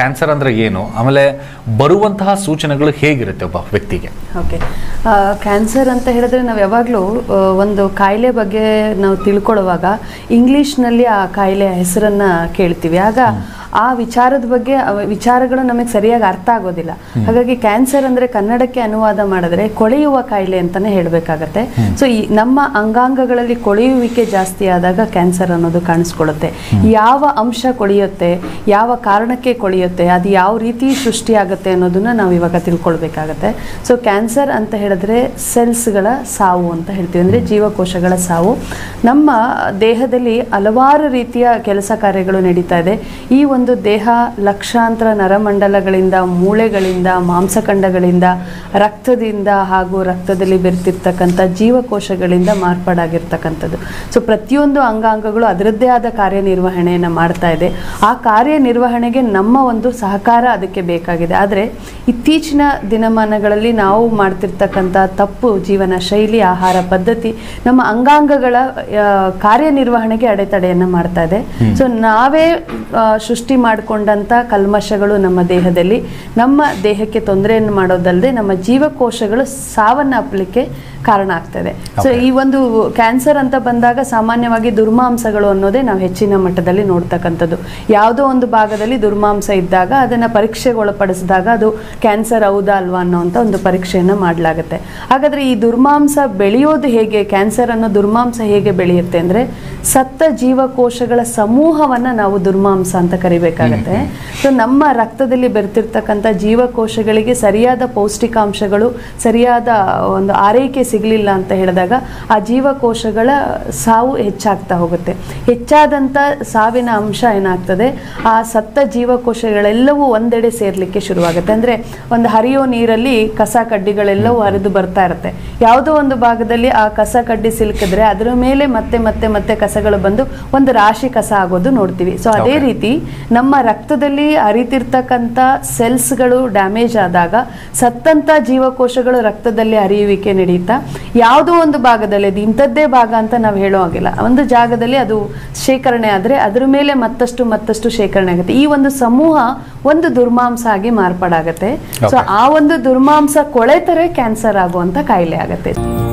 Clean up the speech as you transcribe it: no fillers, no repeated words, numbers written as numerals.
Cancer ಅಂದ್ರೆ ಏನು, ಆಮೇಲೆ ಬರುವಂತಹ ಸೂಚನೆಗಳು ಹೇಗಿರುತ್ತೆ ಒಬ್ಬ ವ್ಯಕ್ತಿಗೆ? ಓಕೆ, ಕ್ಯಾನ್ಸರ್ ಅಂತ ಹೇಳಿದ್ರೆ ನಾವು ಯಾವಾಗಲೂ ಒಂದು ಕಾಯಿಲೆ ಬಗ್ಗೆ ನಾವು ತಿಳ್ಕೊಳ್ಳುವಾಗ ಇಂಗ್ಲೀಷ್ನಲ್ಲಿ ಆ ಕಾಯಿಲೆಯ ಹೆಸರನ್ನು ಕೇಳ್ತೀವಿ. ಆಗ ಆ ವಿಚಾರದ ಬಗ್ಗೆ ವಿಚಾರಗಳು ನಮಗೆ ಸರಿಯಾಗಿ ಅರ್ಥ ಆಗೋದಿಲ್ಲ. ಹಾಗಾಗಿ ಕ್ಯಾನ್ಸರ್ ಅಂದರೆ ಕನ್ನಡಕ್ಕೆ ಅನುವಾದ ಮಾಡಿದ್ರೆ ಕೊಳೆಯುವ ಕಾಯಿಲೆ ಅಂತಲೇ ಹೇಳಬೇಕಾಗತ್ತೆ. ಸೊ ಈ ನಮ್ಮ ಅಂಗಾಂಗಗಳಲ್ಲಿ ಕೊಳೆಯುವಿಕೆ ಜಾಸ್ತಿ ಆದಾಗ ಕ್ಯಾನ್ಸರ್ ಅನ್ನೋದು ಕಾಣಿಸ್ಕೊಳ್ಳುತ್ತೆ. ಯಾವ ಅಂಶ ಕೊಳೆಯುತ್ತೆ, ಯಾವ ಕಾರಣಕ್ಕೆ ಕೊಳೆಯುತ್ತೆ, ಅದು ಯಾವ ರೀತಿ ಸೃಷ್ಟಿಯಾಗುತ್ತೆ ಅನ್ನೋದನ್ನ ನಾವು ಇವಾಗ ತಿಳ್ಕೊಳ್ಬೇಕಾಗತ್ತೆ. ಸೊ ಕ್ಯಾನ್ಸರ್ ಅಂತ ಹೇಳಿದ್ರೆ ಸೆಲ್ಸ್ಗಳ ಸಾವು ಅಂತ ಹೇಳ್ತೀವಿ, ಅಂದರೆ ಜೀವಕೋಶಗಳ ಸಾವು. ನಮ್ಮ ದೇಹದಲ್ಲಿ ಹಲವಾರು ರೀತಿಯ ಕೆಲಸ ಕಾರ್ಯಗಳು ನಡೀತಾ ಇದೆ. ಈ ಒಂದು ದೇಹ ಲಕ್ಷಾಂತರ ನರಮಂಡಲಗಳಿಂದ, ಮೂಳೆಗಳಿಂದ, ಮಾಂಸಖಂಡಗಳಿಂದ, ರಕ್ತದಿಂದ ಹಾಗೂ ರಕ್ತದಲ್ಲಿ ಬೆರೆತಿರ್ತಕ್ಕಂಥ ಜೀವಕೋಶಗಳಿಂದ ಮಾರ್ಪಾಡಾಗಿರ್ತಕ್ಕಂಥದ್ದು. ಸೊ ಪ್ರತಿಯೊಂದು ಅಂಗಾಂಗಗಳು ಅದರದ್ದೇ ಆದ ಕಾರ್ಯನಿರ್ವಹಣೆಯನ್ನು ಮಾಡ್ತಾ ಇದೆ. ಆ ಕಾರ್ಯನಿರ್ವಹಣೆಗೆ ನಮ್ಮ ಒಂದು ಸಹಕಾರ ಅದಕ್ಕೆ ಬೇಕಾಗಿದೆ. ಆದರೆ ಇತ್ತೀಚಿನ ದಿನಮಾನಗಳಲ್ಲಿ ನಾವು ಮಾಡ್ತಿರ್ತಕ್ಕಂಥ ತಪ್ಪು ಜೀವನ ಶೈಲಿ, ಆಹಾರ ಪದ್ಧತಿ ನಮ್ಮ ಅಂಗಾಂಗಗಳ ಕಾರ್ಯನಿರ್ವಹಣೆಗೆ ಅಡೆತಡೆಯನ್ನು ಮಾಡ್ತಾ ಇದೆ. ಸೊ ನಾವೇ ಸೃಷ್ಟಿ ಮಾಡಿಕೊಂಡಂಥ ಕಲ್ಮಶಗಳು ನಮ್ಮ ದೇಹದಲ್ಲಿ ನಮ್ಮ ದೇಹಕ್ಕೆ ತೊಂದರೆಯನ್ನು ಮಾಡೋದಲ್ಲದೆ ನಮ್ಮ ಜೀವಕೋಶಗಳು ಸಾವನ್ನಪ್ಪಲಿಕ್ಕೆ ಕಾರಣ ಆಗ್ತದೆ. ಸೊ ಈ ಒಂದು ಕ್ಯಾನ್ಸರ್ ಅಂತ ಬಂದಾಗ ಸಾಮಾನ್ಯವಾಗಿ ದುರ್ಮಾಂಸಗಳು ಅನ್ನೋದೇ ನಾವು ಹೆಚ್ಚಿನ ಮಟ್ಟದಲ್ಲಿ ನೋಡ್ತಕ್ಕಂಥದ್ದು. ಯಾವುದೋ ಒಂದು ಭಾಗದಲ್ಲಿ ದುರ್ಮಾಂಸ ಇದ್ದಾಗ ಅದನ್ನು ಪರೀಕ್ಷೆಗೆ ಒಳಪಡಿಸಿದಾಗ ಅದು ಕ್ಯಾನ್ಸರ್ ಹೌದಾ ಅಲ್ವಾ ಅನ್ನೋಂಥ ಒಂದು ಪರೀಕ್ಷೆಯನ್ನು ಮಾಡಲಾಗುತ್ತೆ. ಹಾಗಾದರೆ ಈ ದುರ್ಮಾಂಸ ಬೆಳೆಯೋದು ಹೇಗೆ, ಕ್ಯಾನ್ಸರ್ ಅನ್ನೋ ದುರ್ಮಾಂಸ ಹೇಗೆ ಬೆಳೆಯುತ್ತೆ ಅಂದರೆ ಸತ್ತ ಜೀವಕೋಶಗಳ ಸಮೂಹವನ್ನು ನಾವು ದುರ್ಮಾಂಸ ಅಂತ ಕರಿಬೇಕಾಗತ್ತೆ. ಸೊ ನಮ್ಮ ರಕ್ತದಲ್ಲಿ ಬೆರೆತಿರ್ತಕ್ಕಂಥ ಜೀವಕೋಶಗಳಿಗೆ ಸರಿಯಾದ ಪೌಷ್ಟಿಕಾಂಶಗಳು, ಸರಿಯಾದ ಒಂದು ಆರೈಕೆ ಸಿಗಲಿಲ್ಲ ಅಂತ ಹೇಳಿದಾಗ ಆ ಜೀವಕೋಶಗಳ ಸಾವು ಹೆಚ್ಚಾಗ್ತಾ ಹೋಗುತ್ತೆ. ಹೆಚ್ಚಾದಂಥ ಸಾವಿನ ಅಂಶ ಏನಾಗ್ತದೆ, ಆ ಸತ್ತ ಜೀವಕೋಶಗಳೆಲ್ಲವೂ ಒಂದೆಡೆ ಸೇರ್ಲಿಕ್ಕೆ ಶುರುವಾಗುತ್ತೆ. ಅಂದರೆ ಒಂದು ಹರಿಯೋ ನೀರಲ್ಲಿ ಕಸ ಕಡ್ಡಿಗಳೆಲ್ಲವೂ ಹರಿದು ಬರ್ತಾ ಇರುತ್ತೆ. ಯಾವುದೋ ಒಂದು ಭಾಗದಲ್ಲಿ ಆ ಕಸ ಕಡ್ಡಿ ಸಿಲುಕಿದ್ರೆ ಅದರ ಮೇಲೆ ಮತ್ತೆ ಮತ್ತೆ ಮತ್ತೆ ಕಸಗಳು ಬಂದು ಒಂದು ರಾಶಿ ಕಸ ಆಗೋದು ನೋಡ್ತೀವಿ. ಸೊ ಅದೇ ರೀತಿ ನಮ್ಮ ರಕ್ತದಲ್ಲಿ ಹರಿತಿರ್ತಕ್ಕಂಥ ಸೆಲ್ಸ್ಗಳು ಡ್ಯಾಮೇಜ್ ಆದಾಗ ಸತ್ತಂಥ ಜೀವಕೋಶಗಳು ರಕ್ತದಲ್ಲಿ ಹರಿಯುವಿಕೆ ನಡೀತಾ ಯಾವುದೋ ಒಂದು ಭಾಗದಲ್ಲಿ, ಅದು ಇಂಥದ್ದೇ ಭಾಗ ಅಂತ ನಾವು ಹೇಳೋ ಹಾಗಿಲ್ಲ, ಒಂದು ಜಾಗದಲ್ಲಿ ಅದು ಶೇಖರಣೆ ಆದರೆ ಅದರ ಮೇಲೆ ಮತ್ತಷ್ಟು ಶೇಖರಣೆ ಆಗುತ್ತೆ. ಈ ಒಂದು ಸಮೂಹ ಒಂದು ದುರ್ಮಾಂಸ ಆಗಿ ಮಾರ್ಪಾಡಾಗತ್ತೆ. ಸೊ ಆ ಒಂದು ದುರ್ಮಾಂಸ ಕೊಳೆತರೆ ಕ್ಯಾನ್ಸರ್ ಆಗುವಂತ ಕಾಯಿಲೆ ಆಗುತ್ತೆ.